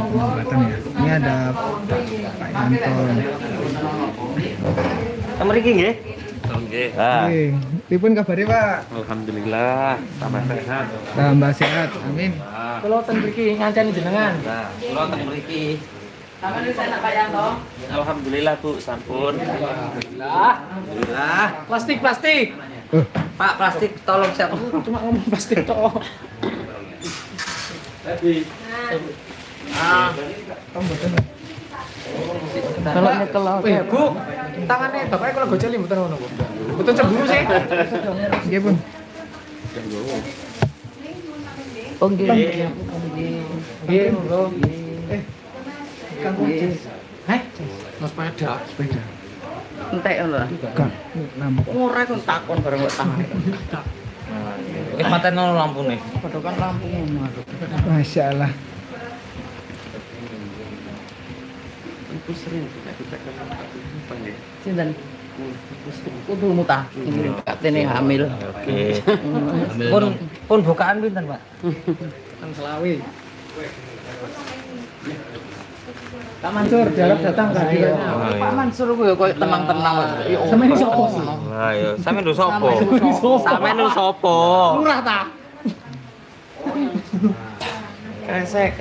Batang ya. Ini ada Pak Anton. Mriki nggih. Nggih. Oke, pripun kabare, Pak? Alhamdulillah, tambah sehat. Tambah sehat. Amin. Kula ten mriki ngancani jenengan. Nah, kula teng mriki. Sampeyan wis enak Pak Yanto? Alhamdulillah, Bu, sampun. Alhamdulillah. Plastik. Pak, plastik tolong siap. Cuma ngomong plastik tok. Kalau nyekel Bu, tangannya bapaknya kalau gojali mboten ngono, Bu. Mboten cemburu sih. Nggih, Pun. Oh nggih. Nggih, monggo. Kang Kunci. Heh, mas sepeda. Entek lho. Kang, lampu. Ora kon takon bareng kok tangan. Wis mateno lampune. Padha kan lampu ngono aku. Masya Allah. Iku sering tidak ditekan apa nggih. Sinten? Kudumu ta, ngirim katene hamil. Oke. Pun bukaan pinten, Pak? Kan selawi. Pak Mansur diharap datang tadi. Pak Mansur kuwi koyo tenang-tenang kok. Sampeyan iso apa sih? Lah ya, sampean lho sapa? Sampean lho sapa? Murah ta? Kresek.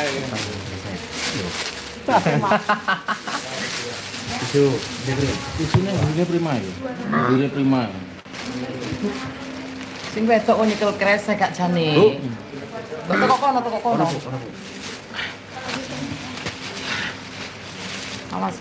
Isine gurine prima ya. Gurine prima. Sing wedok nyekel kresek gak jane. Kok kono. Awas.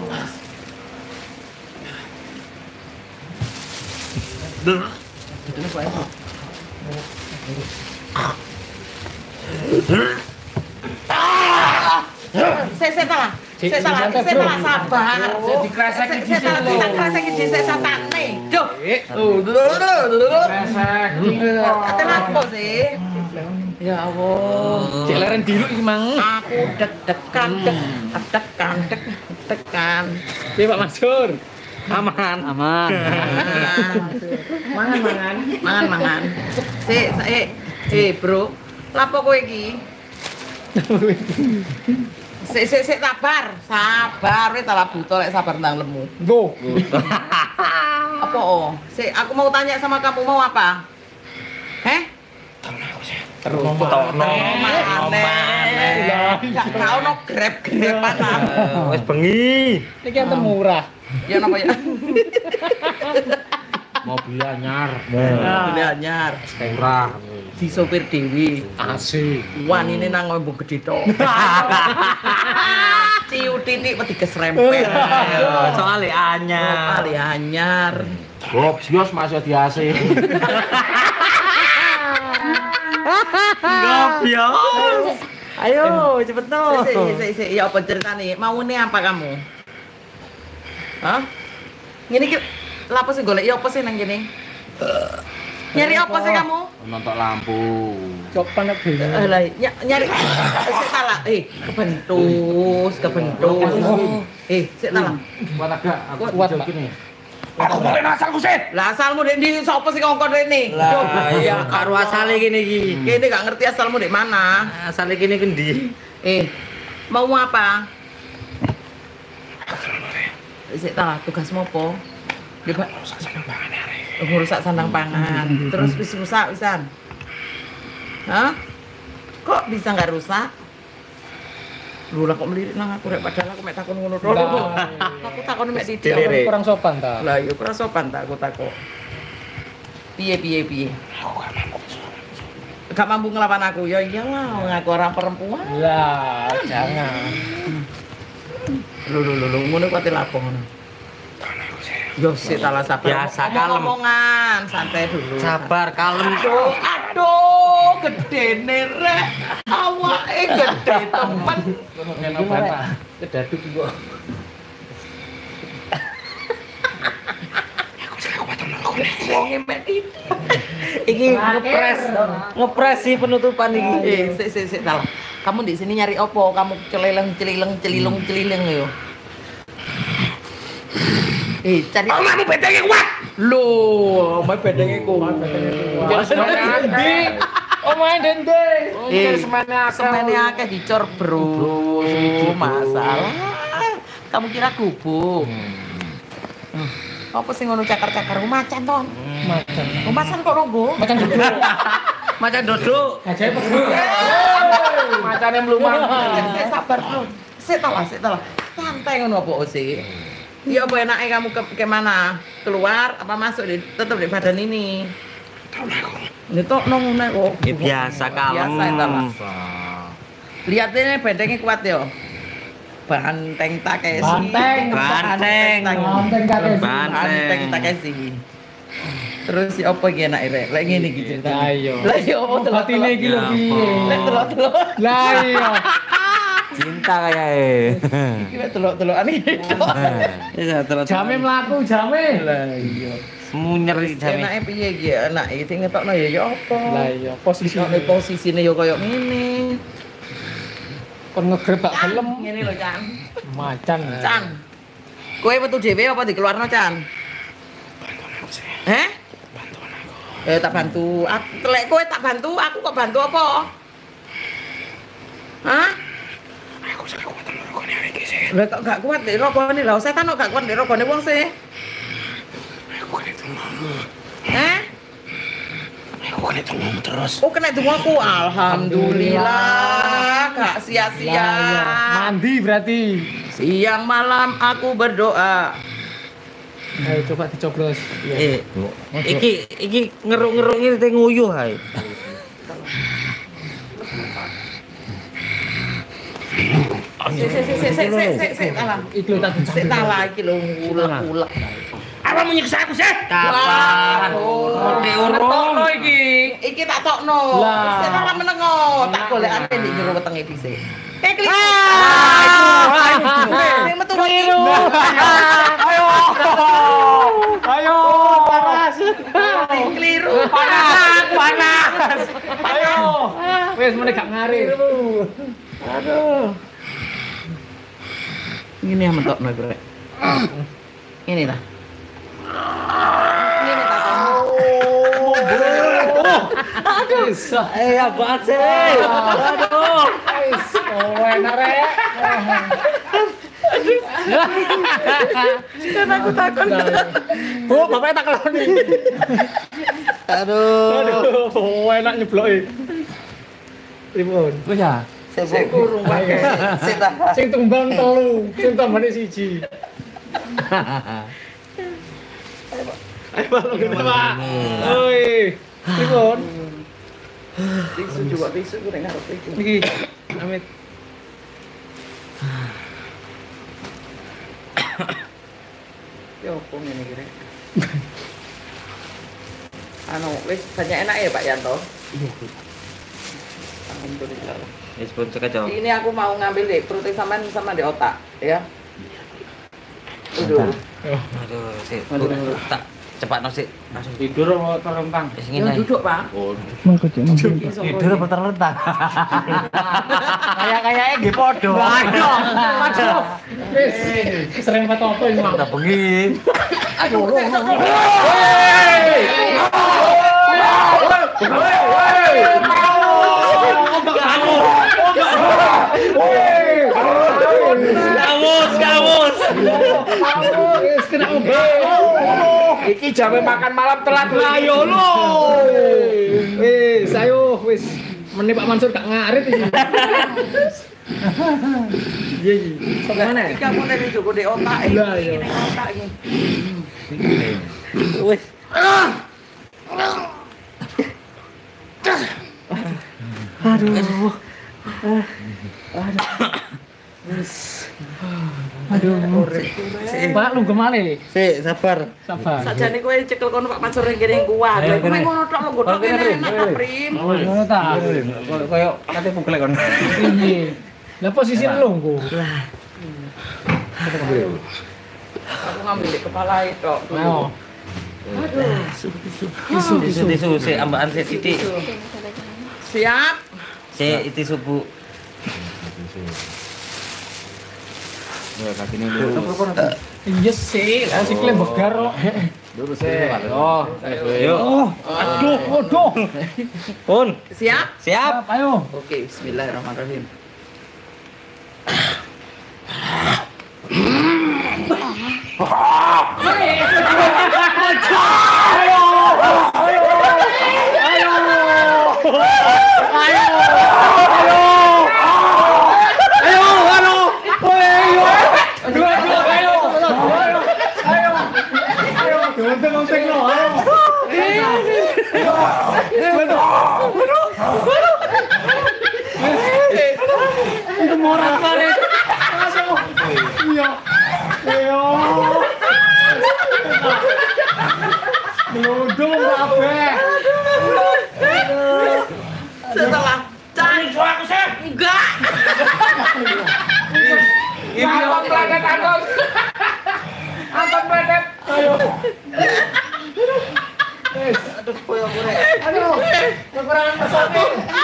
Saya salah sabar. Saya dikresek iki. Saya kresek iki saya satane. Duh. Kresek. Kenapa sih? Ya Allah. Cek leren diluk iki mang. Aku deg-degan. Piye Pak Mansur? Aman. Mangan. Bro. Lapo kowe iki? Sik sabar wis tak buta lek sabar ndang lemu. Nggo. Apa? Sik aku mau tanya sama kamu mau apa? Terus Gak ono grab-graban ta. Wis bengi. iki enten murah. Ya napa ya? Mobil anyar. Beli anyar. Murah. Di sopir dewi. AC. Wanine nang ngomong gede tok. Ciu titik wedi kesrempet. Soale anyar. Kali anyar. Bob sios masuk di AC. Gobios. Ayo, cepet no. Sik, ya apa ceritane? Maune apa kamu? Hah? Ngene iki lapo sing golek ya apa sih nang kene? Nyari apa sih kamu? Nonton lampu. Copan apa ya? Lah, nyari sik salah. Kebentus. Sik salah. Kuat agak aku Kuat, jauh Pak. gini. Aku boleh asalku sih. Lah asalmu ndek ndi sapa sing ngongkon rene? Lah ya karo asale kene iki. Kene gak ngerti asalmu ndek mana. Asale kene kendi? Mau apa? Sik ta, tugasmu apa? Rusak sandang pangan arek. Rusak sandang pangan. Terus wis rusak wisan. Hah? Kok bisa enggak rusak? Lho lah kok melirik nang aku rek padahal aku mek takon ngono tok. Aku takon mek titik. Kurang sopan ta? Lah ya kurang sopan tak aku takok. Piye? Gak mampu ngelawan aku. Ya iyalah, wong aku orang perempuan. Lah, jangan. Lho ngono kok lapo ngono. Yo sik salah sabar. Biasa, kalem. Ngomongan, santai dulu. Sabar, kalem. Aduh, gedene rek. Awake gede temen. Ngono bapak. Kedaduk kok. Wonge mek titik. Iki ngepres sih penutupan iki. Sik salah. Kamu di sini nyari opo? Kamu celileng yo. Cari Omamu bedenge kuat. Loh, omah bedenge kuat. Jangan semangat. Omae dende. Semene akeh dicor, Bro. Masalah. Kamu kira gubuk. Apa sih ngono cakar-cakar macan ton? Macan. Macan kok ronggo? Macan duduk. Macan dodok. Gajahe pegel. Macane mlumang. Sabar, Bro. Sik ta lah. Santai ngono apa sih? Ya apa enake kamu ke mana? Keluar apa masuk tetap di badan ini? Nyetok nang ngene kok. Ya biasa kalem. Biasa ta, Mas. Lihat ini bentengnya kuat ya. Banteng Takeshi. Banteng. Banteng Takeshi. Terus si apa iki enake rek? Lek ngene iki cerita. Lah iya. Lah iya apa Batine iki lho piye? Lek telok-telok. Lah iya. Cinta kayak Iki wis telok-telokan iki. Iya, terus. Jame mlaku, jame. Lah iya. Munyer iki jame. Enake piye iki anak iki sing ngetokno ya apa? Lah iya, Posisine ya koyo ngene. kon ngegrebak helm. Ngene lho, Chan. Macan. Chan. Kowe metu dhewe apa dikeluarno, Chan? Heh? Tak bantu. Lek kowe tak bantu, aku kok bantu apa? Hah? Aku sak kuat rokone iki sih. Lah kok gak kuat ndek rokone lho, setan kok gak kuat ndek rokone wong sih. Aku kena tunggu. Heh? Aku kena tunggu terus. Oh kena dongaku. Alhamdulillah, gak sia-sia. Mandi berarti. Siang malam aku berdoa. Ayo coba dicoblos. Iki ngeruk-ngeruk iki teh nguyuh ae. Sik talah. Iki lho tak Sik talah iki lho ulek-ulek. Apa menyiksa aku sih? Kapan? Tokno iki. Iki tak tokno. Lah. Sik ora menengo. Tak golekane ndek jero wetenge dhisik. Klik. Sing metu keliru. Ayo, panas. Keliru. Panas. Ayo. Wis meneh gak ngarir. Aduh. Ini yang mentokno iku rek. Ini ta. Ini ta kamu. Aduh. Apaan sih? Aduh. Wis, enak rek. Kan aku takon. Bu, bapaknya tak keloni. Aduh. Enak nyebloki. Pripun? Wis ya. Sik kurung wae. Sik ta. Sing tumbang telu, sing tambane siji. Ayo balong gede, Pak. Oi. Pripun? Tisu juga tisu ku nek ngarep iki. Iki, Amit. Yo opo ngene iki rek. Anu wis banyak enak ya Pak Yanto? Iya. Alhamdulillah. Wis pun cekak. Ini aku mau ngambil deh protein sama di otak, ya. Udah. Aduh, sik. Tak cepat sik. Langsung tidur apa terlentang? Wis Yang ngene. duduk Pak. Mangko cek nang. Tidur apa terlentang? Kayak-kayaknya nggih padha. Aduh. Wis, sering foto ini, Mak. Udah bengi. Kamus. Wis kena obat. Iki jame makan malam telat Lah yo lho. Wis, ayo wis. Meneh Pak Mansur gak ngarit iki. Iya iki. Sok mana? Iki kamu nek njogo di otak iki. Lah, iya. Ning otak iki. Wis. Aduh. Pak lu gemale. Sik, sabar. Sabar. Sajane kowe cekel kono Pak Mansur ning kene kuat. Ayo, Kowe kene. ngono tok lho godhok Kene, kene enak kene. ta, Prim. Ngono ta. Kayak kate pukul kon. Iya. Lah posisi lungguh. Aku ngambil di kepala itu. Ayo. Tisu sik ambaan sik titik. Siap. Sik itu subuh. Ya kaki ini lurus. Iya sih, sikile begar kok. Lurus ya. Oh, Yuk. Aduh, waduh. Pun. Siap? Siap. Ayo. Oke, bismillahirrahmanirrahim. Setelah cari Suaraku sih. enggak. Angkot planet angkot. Angkot planet. Ayo. Aduh, koyo kure. Aduh, kekurangan pesawat.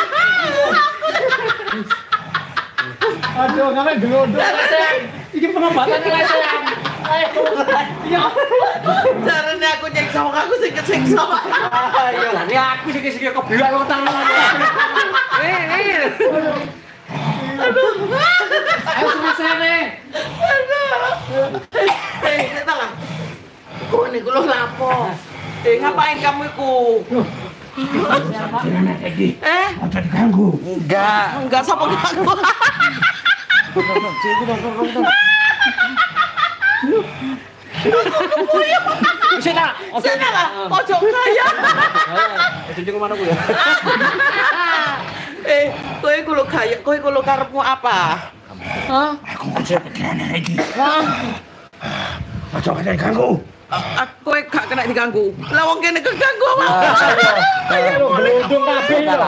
Aduh, ngapain gelodok lesehan. Iki pengobatannya lesehan. Ayo. Carane aku nyiksa wong aku sing kesiksa. Ayo lah, ini aku sih kebiak lo tangan. Ayo selesai nih. Setelah. Kok niku lho lapo? Ngapain kamu iku? Ojo diganggu. Enggak sapa ganggu. Sini, Sana lah, pojok kaya. Tunjuk kemana gue ya? Kowe iku lho kaya, kowe iku lho karepmu apa? Hah? Aku ngerti pikiran lagi. Ojo kena diganggu. Kowe gak kena diganggu. Lah wong kene keganggu apa? Ayo gelodok kabeh yo.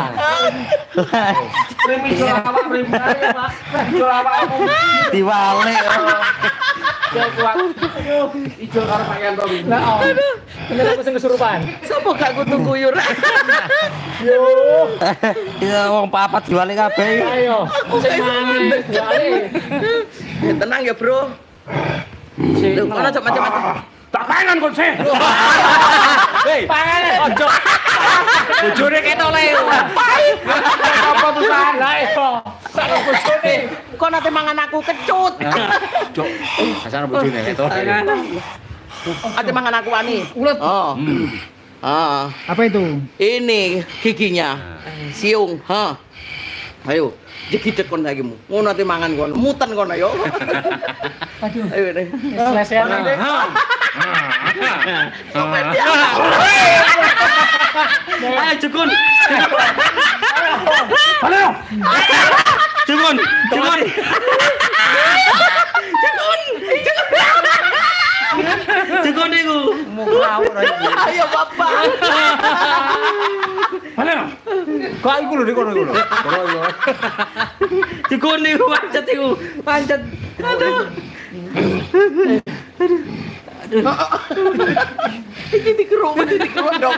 Premi Sulawak, premi saya, Pak. Sulawak aku. Diwale. Saya kuat. Ijo karo Pak Yanto iki. Lah, bener aku sing kesurupan. Sopo gak kudu kuyur? Yo. Ya wong papat diwale kabeh. Ayo. Sing mangan diwale. Tenang ya, Bro. Lho, kono aja macam-macam. Tak pangan kon sih. Hei, Pangan ojo. bojone ketok le. Apa perusahaan? Lah yo. Sak bojone. Kok nanti mangan aku kecut. Cok. Asal bojone ketok. Ate mangan aku ani. Ulet. Oh. Ah, Apa itu? ini giginya. Siung, ha. Ayo, jegidet kon lagi mu. Ngono ate mangan kon. Muten kon ayo. Aduh. Ayo deh. Selesai nih. Ayo Jukun. Halo. Jukun. Jukun. Jukun niku. Ayo Bapak. Halo. Kok iku lho kono iku lho. Jukun niku pancet iku. Pancet. Aduh. Iki dikeruk dong.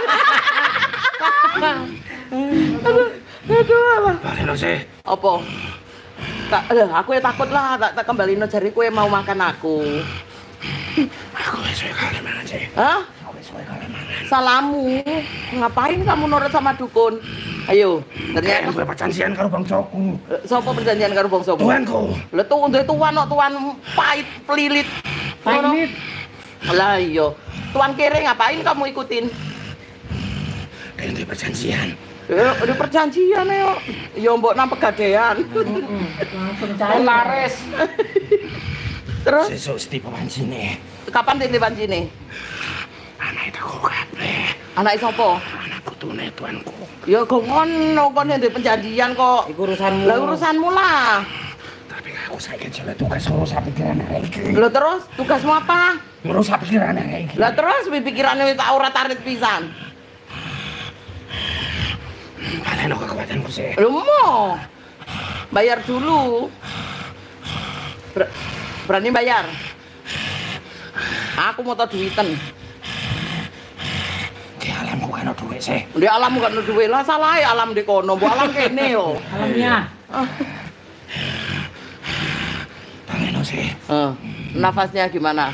Aduh. Halo sih. Apa? Aku ya takut lah, tak kembali no jari kue mau makan aku. Aku wis kali mangan sih. Hah? Aku wis kali mangan. Salamu, ngapain kamu nurut sama dukun? Ayo, Ternyata ternyata gue perjanjian karo bangsaku. sopo perjanjian karo bangsa? Tuanku. Lah tuh ndek tuan kok tuan pahit pelilit. Pahit. Lah iya. Tuan kere ngapain kamu ikutin? Kayak perjanjian. Udah perjanjian ya. Ya mbok nang pegadaian. Langsung cair. Laris. Terus Sesuk setipe pancine. kapan dite pancine? Anak itu kok kabeh. Anak sapa? Anak putune tuanku. Ya kok ngono kon ndek perjanjian kok. Iku urusanmu. Lah urusanmu lah. Tapi aku saiki jalan tugas ngurus pikiran iki. Lah terus tugasmu apa? Ngurus pikiran iki. Lah terus pikirannya wis tak ora tarit pisan. Baleno kekuatanku sih. Lho mau. Bayar dulu. Berani bayar? Aku mau tau duiten. Di alamku kan ada duit sih. Di alam gak ada duit lah, salah ya alam di kono. Bu alam kene yo. Alamnya. Baleno Nafasnya gimana?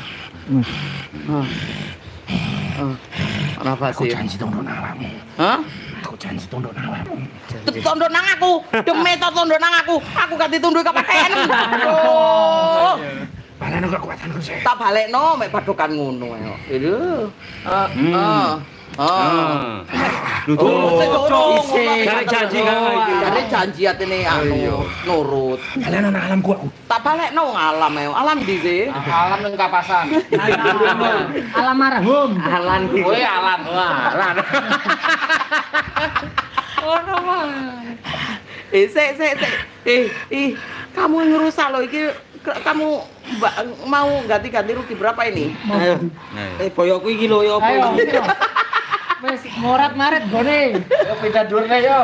Nafasnya. Aku janji tondo nang awakmu. Hah? Aku janji tondo nang awakmu. Tondo nang aku. Demi tondo nang aku. Aku gak ditunduh kepakean. Aduh. Baleno kekuatanku sih. Tak balekno mek padokan ngono ae. Lho. Cari janji kan iki. Cari janji atene anu nurut. Baleno nang alamku aku. Tak balekno ngalam ae. Alam ndi sih? Alam nang kapasan. Alam marhum. Alan kowe alan. Alan. Ono wae. Kamu ngerusak loh iki. Kamu mau ganti-ganti rugi berapa ini? Ayo. Boyoku iki lho ya Ayo. apa? Wes morat-marit gone. Yo pindah dhuwurne yo.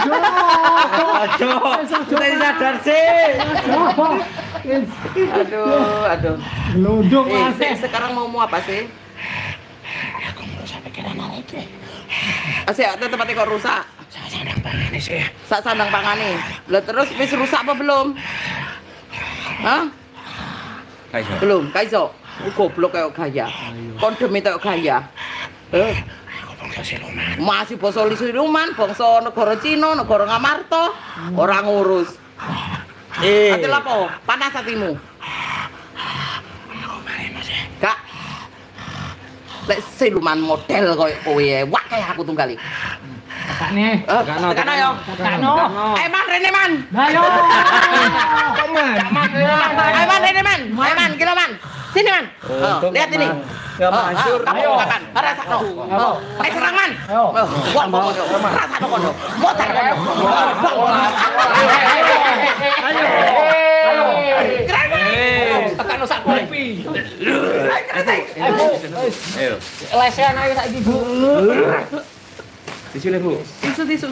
Aduh. Kita sadar sih. Aduh. Gelondong masih. Sekarang mau apa sih? Aku merusak pikiran arek iki. Asik, tempatnya kok rusak. Sandang pangane sih. Sak sandang pangane. Lah terus wis rusak apa belum? Hah? Kaiso. Belum, kaiso. Goblok kayak gaya. Kondem itu gaya. Aku bangsa siluman. Masih basa siluman, bangsa negara Cina, negara Ngamarta, ora ngurus. Ati lapo? Panas hatimu. Aku mari Mas. Kak. Lek siluman model koyo kowe wak kayak aku tunggali. Kakaknya. Tekan ayo. Kakakno. Man, Rene man. Ayo. Kaman. Man, Rene man. Man, kira man. Sini man. Lihat ini. Ya masyur. Ayo. Makan. Rasakno. Ayo serang man. Wah, mau. Rasakno kono. Motor kono. Ayo. Kakakno sak kopi. Ayo. Lesehan ayo saiki, Bu. Tisu le, Bu. Tisu.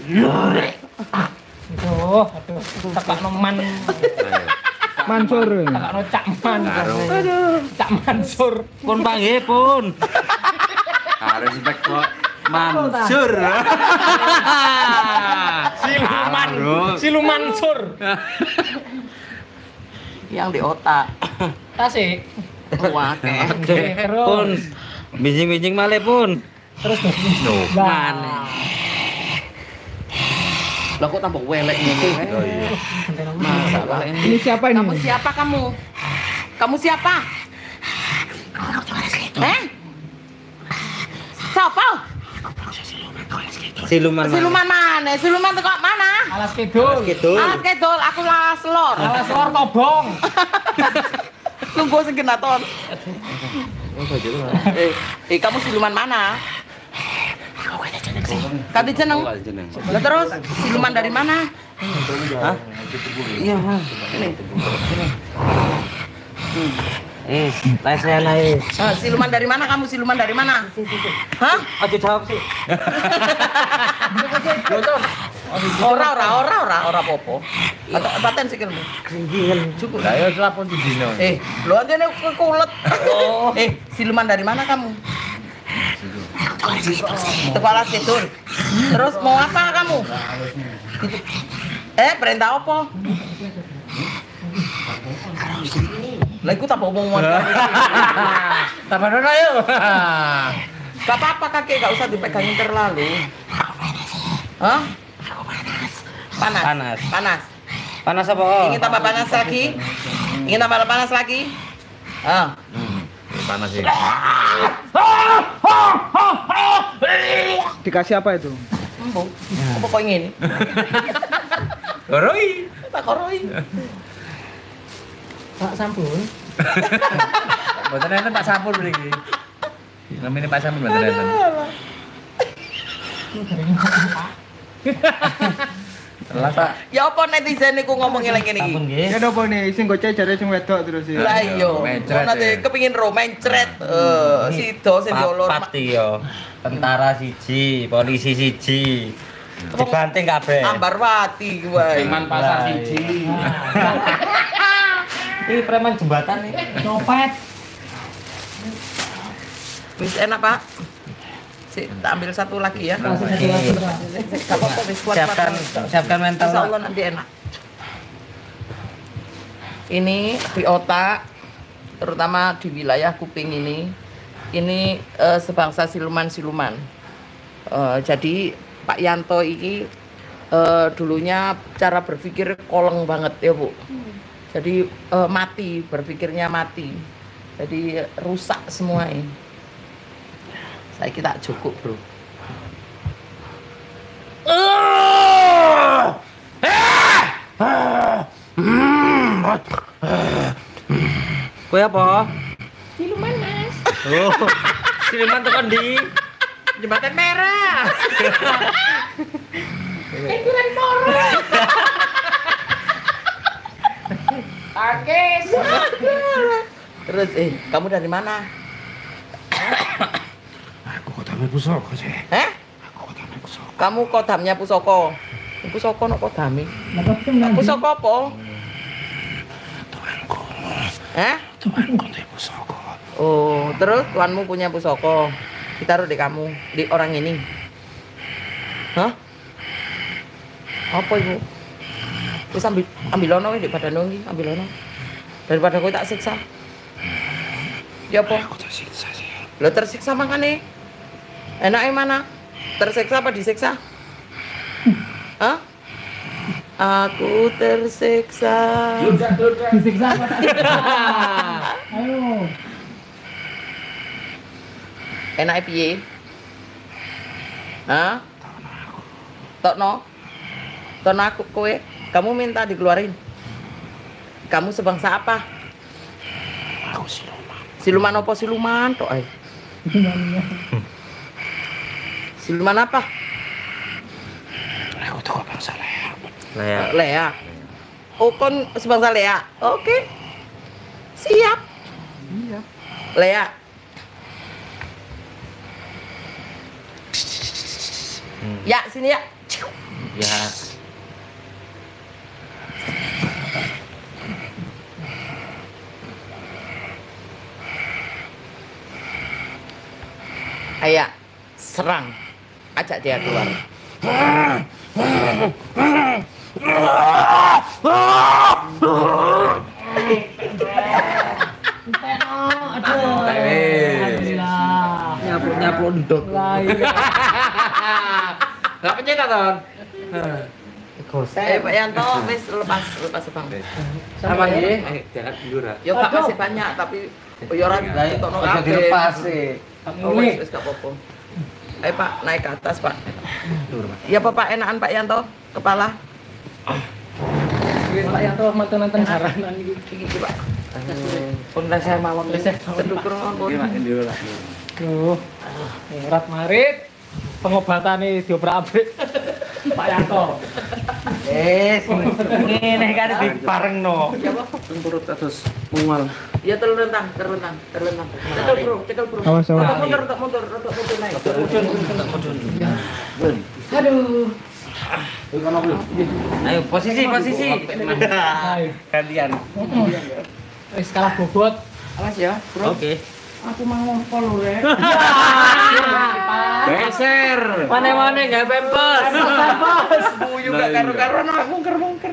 Aduh, kakakno man. Mansur. Kakakno Cak Man. Aduh. Cak Mansur. Pun panggih pun. Harus spek kok. Mansur. Siluman sur. Yang di otak. Tasik. Wah, Pun. Bijing-bijing malih pun. Terus Mana? Lah kok tambah welek ngene wae. Masalah. Ini siapa ini? Kamu siapa kamu? Kamu siapa? Siapa? Siluman. Siluman mana? Siluman teko mana? Alas Kidul. Alas kedol, aku lalas lor. Alas lor kobong. Tunggu sing genaton. Kamu siluman mana? Kadi jeneng. Lah terus siluman dari mana? Hah? Iya, ini. Lesehan ae. Siluman dari mana kamu? Siluman dari mana? Hah? Aja jawab sih. Ora apa-apa. Paten sikilmu. Cukup. Lah yo lapon di dino. Lho antene kekulet. Siluman dari mana kamu? Kepala Kidul. Terus mau apa kamu? Perintah apa? Lah iku tak omong-omong. Tabanon ayo. Gak apa-apa kakek, gak usah dipegangin terlalu. Hah? Panas. Panas apa? Ingin tambah panas lagi? Ingin tambah panas lagi? Panas sih. Dikasih apa itu? Empuk. Apa kok ingin? Koroi. Tak koroi. Pak sampun. Mboten enten Pak Sampur mriki. Namanya Pak Sampur mboten enten. Telas Pak. Ya apa netizen niku ngomongin lagi Sampun ini? nggih. Ya apa nih, sing gocek jare sing wedok terus ya. Lah iya, Mencret nanti ya. kepingin ro mencret. Sido sing diolor. Pati yo. Tentara siji, polisi siji. Dibanting kabeh. Ambarwati wae. Preman pasar siji. Ini preman jembatan nih. Copet. Wis enak, Pak. Sik, tak ambil satu lagi ya. Kasih satu lagi. Gak apa-apa, wis kuat. Siapkan mental. Insyaallah nanti enak. Ini di otak, terutama di wilayah kuping ini sebangsa siluman-siluman. Jadi Pak Yanto ini dulunya cara berpikir koleng banget ya Bu. Jadi mati, berpikirnya mati. Jadi rusak semua ini. Saya kita cukup bro. Kowe apa? Siluman Mas. Oh, siluman tekan di Jembatan Merah. Kenduran Moro. Akes. Terus kamu dari mana? Aku kodamnya pusaka sih. Aku kodamnya pusaka. Kamu kodamnya pusaka. Pusaka no kodame. Pusaka apa? Tuanku. Tuanku di pusaka. Oh, terus tuanmu punya pusaka. Ditaruh di kamu, di orang ini. Hah? Apa ibu? Wis ambil ono di badan iki, ambil ono. Daripada kowe tak siksa. Ya apa? Aku tersiksa sih. Lo tersiksa makane. Enake mana? Tersiksa apa disiksa? Hah? Aku tersiksa. Disiksa apa? Ayo. Enake piye? Hah? Tokno. Tokno aku kowe. Kamu minta dikeluarin. Kamu sebangsa apa? Aku siluman. Siluman apa siluman? Tok ae. Siluman apa? Aku tuh bangsa Lea. Lea. Lea. Oh, kon sebangsa Lea. Oke. Siap. Iya. Lea. Ya, sini ya. Ya. Ayo, serang. Ajak dia keluar. Nyapu ndok. Gak pencet ton. Pak Yanto, wis lepas Bang. Apa nggih? Jangan mundur. Yo Pak masih banyak tapi yo ora ditokno kabeh. dilepas sih. Oh, wis gak apa-apa. Ayo Pak, naik ke atas Pak. Ya Pak, enakan Pak Yanto, kepala. Pak Yanto mantan-mantan saranan iki. Pak. Pun saya mawon wis. Sedukur ngono. Duh. Berat marit. Pengobatane diobrak-abrik. Pak Yanto. Ngene kan dibarengno. Ya apa? Turut atus mual. Ya terlentang. Cekel bro. Awas. Mundur naik. Aduh. Ayo posisi. Gantian. Wis kalah bobot. Awas ya, bro. Oke. Aku mau follow ya. Geser. Mana-mana enggak pempes. Buyu gak karo-karuan mungker.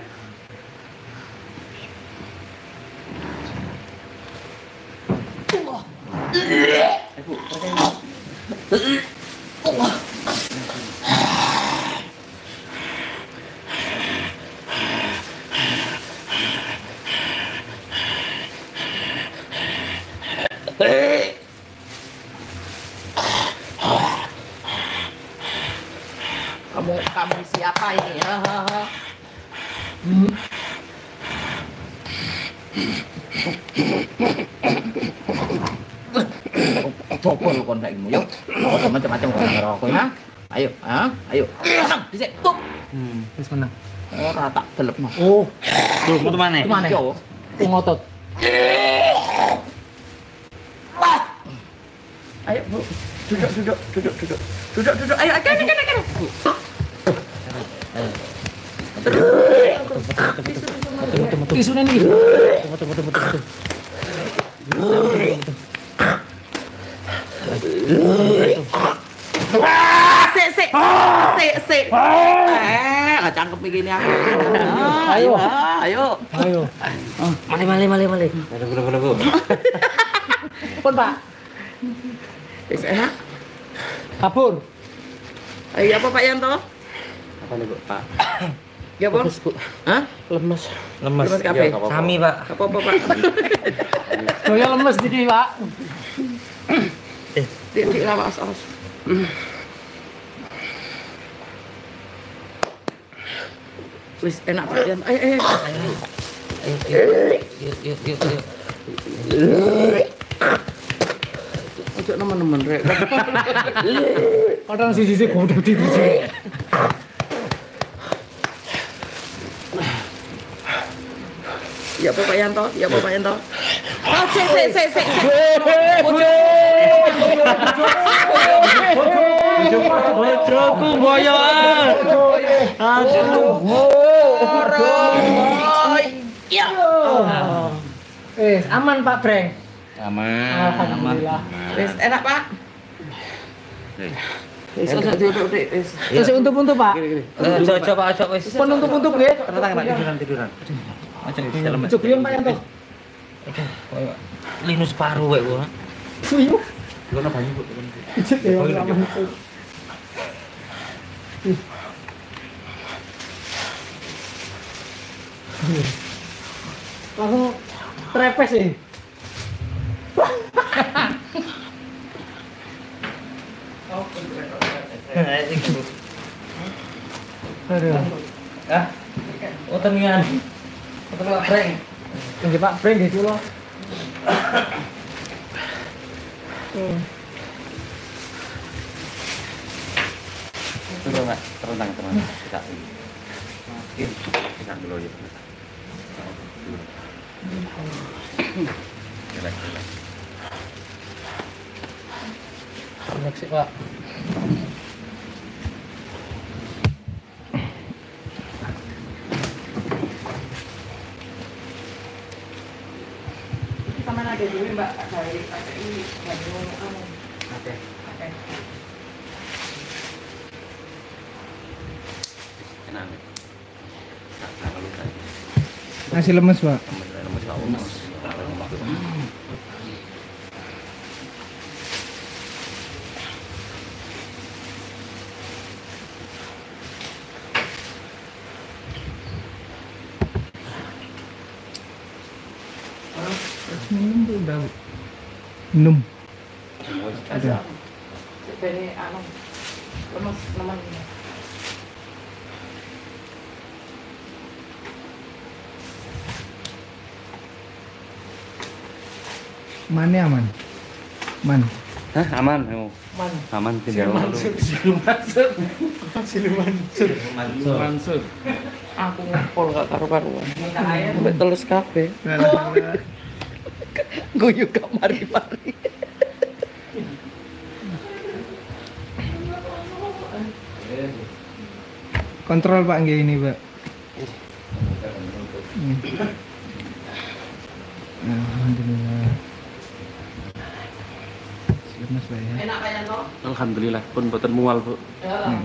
Kamu siapa ini? Bobol kon saiki yo. Macam-macam kon karo aku ya. Ayo. Dhisik tup. Wis menang. Ora tak delepno. Oh, Tuh, metu maneh. Gimana yo? ngotot. Ayo, Bu. Duduk. Ayo, kan. Tisune nih. Sik. nggak cangkep begini aku. Ayo, ayo. Ayo. Mali. Aduh. Pun Pak. Wis enak. Kabur. Ayo apa Pak Yanto? Apa nih, Bu, Pak? Ya, Bang. Hah? Lemes. Lemes. Lemes kabeh. Iya, Sami, Pak. Apa-apa, Pak? Saya lemes dikit, Pak. Dik lawas. Wis enak Pak Yanto. Ayo. Yuk. Ojo nemen-nemen rek. Kadang sisi godok di sini. Ya apa Pak Yanto? Oh, sik. Bojoku boyoan. Aduh. Ya. Aman Pak Breng. Aman. Alhamdulillah. Wis enak Pak. Wis ojo duduk Dik, wis. Terus untuk Pak. Ojo Pak, ojo wis. Pun untuk nggih. Tenang Pak, tiduran. Aja dalam. Ojo griyong Pak Yanto. Linus paru wae, Bu. Suyu. Gono banyu, Bu. Pijet ya aman. Langsung trepes sih. Aduh. Oh, teningan. Pak Breng. Nggih Pak Breng gitu loh. Tunggu, Pak. Tenang. Kita. Kita dulu ya. Relax. Relax sih Pak. Sama ada dulu Mbak, dari ini banyu anu. Oke. Tenang. Tak lupa. Masih lemes, Pak. Minum tuh udah. Minum. Ada. Ini anu. Lemes. Mana aman? Man. Hah, aman. Aman tinggal Mansur. Aku ngepol gak karu-karuan. Mbak telus kabeh. Guyu gak mari-mari. Kontrol Pak nggih ini, Pak. Alhamdulillah. Lemes, Pak ya. Enak Pak Yanto? Alhamdulillah pun boten mual, Bu. Ya,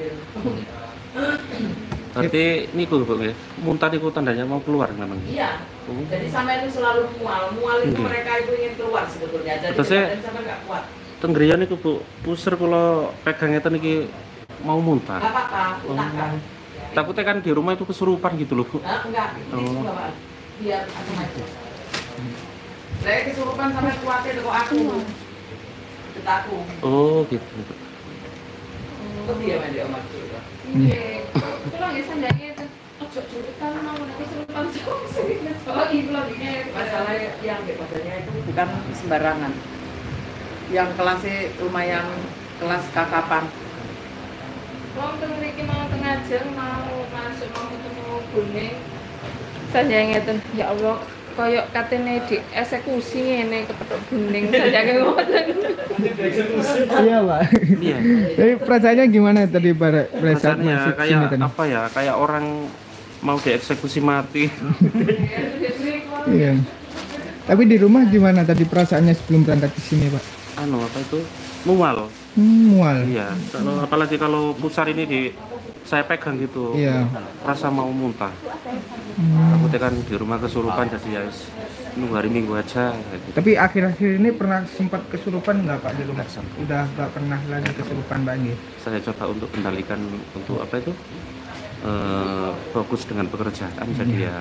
Berarti niku, Bu, ya. Muntah niku tandanya mau keluar memang. Iya. Jadi sampai itu selalu mual. Mual itu mereka itu ingin keluar sebetulnya. Jadi badan sampai nggak kuat. Tenggrian niku, Bu. Pusir kula pegang ngeten iki mau muntah. Nggak apa-apa, utahkan. Takutnya kan di rumah itu kesurupan gitu loh, Bu. Enggak, ini juga Pak. Biar aku maju. Saya kesurupan sampai kuatnya kok aku. Kita aku. Oh, gitu. Kok dia main di omat dulu. Nggih. Kula nggih sandhange itu. Ojo jurutan mau nek kesurupan sing. Oh, iku lho ini Masalah yang di badannya itu bukan sembarangan. Yang kelasnya lumayan kelas kakapan. wong teng mriki mau tengah jam mau masuk mau ketemu bone. Sandhange ngeten, ya Allah, koyok katene dieksekusi ngene kepethuk bening sandhange ngoten. Iya, Pak. Iya. Tapi perasaannya gimana tadi pada saat Rasanya masuk kayak sini tadi? apa ya? Kayak orang mau dieksekusi mati. Iya. Tapi di rumah gimana tadi perasaannya sebelum berangkat ke sini, Pak? Anu apa itu? Mual. Mual. Iya. Kalau apalagi kalau pusar ini di saya pegang gitu. Iya. Rasa mau muntah. Takutnya kan di rumah kesurupan jadi ya wis nunggu hari Minggu aja kayak gitu. Tapi akhir-akhir ini pernah sempat kesurupan nggak Pak di rumah? Nggak sempat. Udah nggak pernah lagi kesurupan Pak nggih? Saya coba untuk kendalikan untuk apa itu fokus dengan pekerjaan jadi ya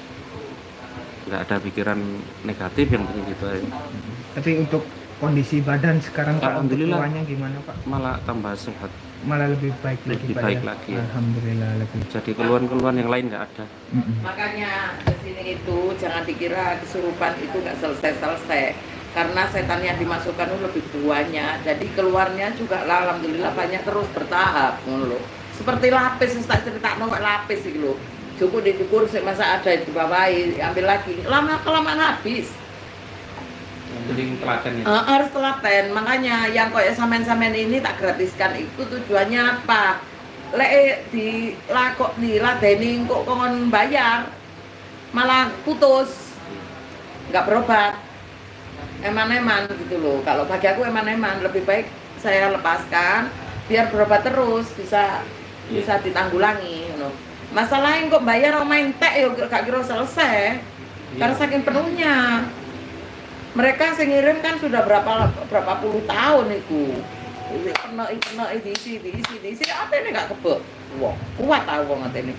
nggak ada pikiran negatif yang penting gitu aja. Tapi untuk kondisi badan sekarang Pak, untuk Alhamdulillah. keluarnya gimana Pak? Malah tambah sehat, Malah lebih baik lagi lebih Pak baik ya? lagi ya. Alhamdulillah lebih. Jadi keluhan-keluhan yang lain nggak ada. Makanya kesini itu jangan dikira kesurupan itu nggak selesai-selesai, karena setan yang dimasukkan itu lebih banyak, jadi keluarnya juga lah, alhamdulillah banyak terus bertahap ngono lho. Seperti lapis tak cerita no lapis iki lho. Cukup dicukur masa ada di bawah ambil lagi, lama kelamaan habis. Jadi telaten ya. Harus telaten, makanya yang kayak samen-samen ini tak gratiskan itu tujuannya apa? Lek dilakok diladeni kok kongon bayar malah putus, nggak berobat, eman-eman gitu loh. Kalau bagi aku eman-eman, lebih baik saya lepaskan biar berobat terus, bisa ditanggulangi you know. Masalahnya kok bayar main tek yo gak kira selesai karena saking penuhnya. Mereka sing ngirim kan sudah berapa puluh tahun itu. Kena diisi apa ini gak kebek. Wah, kuat tahu wong ngene.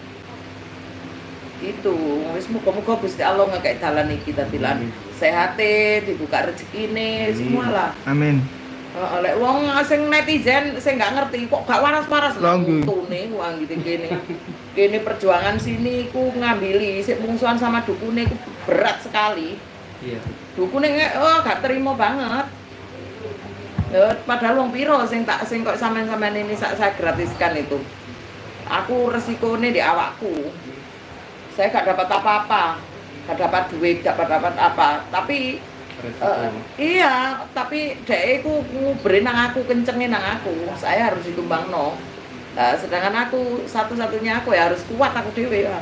Itu wis muga-muga Gusti Allah ngekek dalan iki dadilan sehate, dibuka rezekine semua lah. Amin. Lek wong sing netizen sing gak ngerti kok gak waras-waras lho untune wong gitu kene. Kene perjuangan sini ku ngambili sik mungsuhan sama dukune ku berat sekali. Iya. Dukune gak terima banget. Padahal wong piro sing kok sampean-sampean ini saya gratiskan itu. Aku resikone di awakku. Saya gak dapat apa-apa. Gak dapat duit, gak dapat apa. Tapi iya, tapi dek ku nguberi nang aku, kencengin nang aku. Saya harus ditumbangno. Nah, sedangkan aku satu-satunya aku ya harus kuat aku dhewe ya.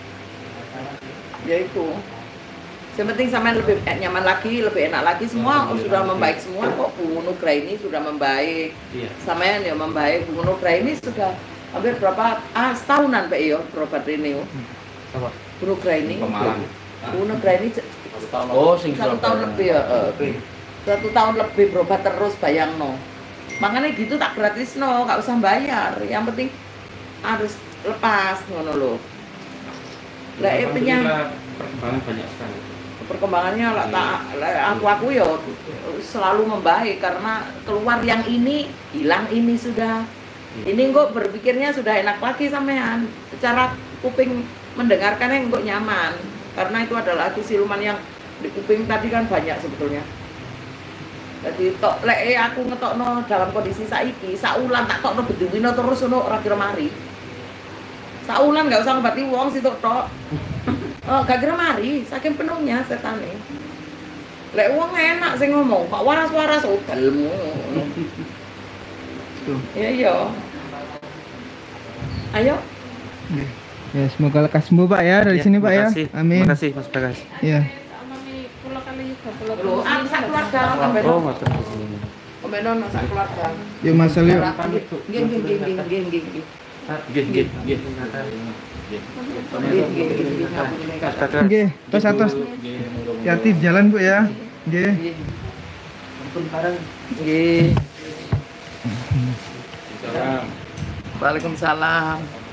Ya itu. Yang penting sampean lebih nyaman lagi, lebih enak lagi, semua sudah membaik semua kok. Bu Nugra ini sudah membaik. Iya. Sampean ya membaik. Bu Nugra ini sudah hampir berapa setahunan Pak yo berobat ini yo. Apa? Bu Nugra ini. Pemalang. Bu Nugra ini Oh, sing 1 tahun lebih ya. 1 tahun lebih berobat terus bayangno. Makanya gitu tak gratis no, gak usah bayar. Yang penting harus lepas ngono lho. Lah perkembangan banyak sekali. Perkembangannya lah aku ya selalu membaik karena keluar yang ini hilang ini sudah. Ini kok berpikirnya sudah enak lagi sampean. Secara kuping mendengarkannya kok nyaman. Karena itu adalah siluman yang di kuping tadi kan banyak sebetulnya. Jadi tok lek aku ngetokno dalam kondisi saiki, saulan tak tokno beduwino terus ono ora kira mari. Saulan enggak usah ngobati wong situ tok. Oh, gak kira mari, saking penuhnya setane. Lek wong enak sing ngomong, kok waras-waras udelmu. Iya iya. Ayo. Ya, semoga lekas sembuh Pak ya dari sini Pak ya. Amin. Terima kasih Mas Bagas. Ya. Lho, sak keluarga Oh, matur. Komenon sak keluarga. Yuk Mas Leo. Nggih. Nggih. Mas Bagas. Nggih, tos. Hati-hati di jalan Bu ya. Nggih. Nggih. Waalaikumsalam.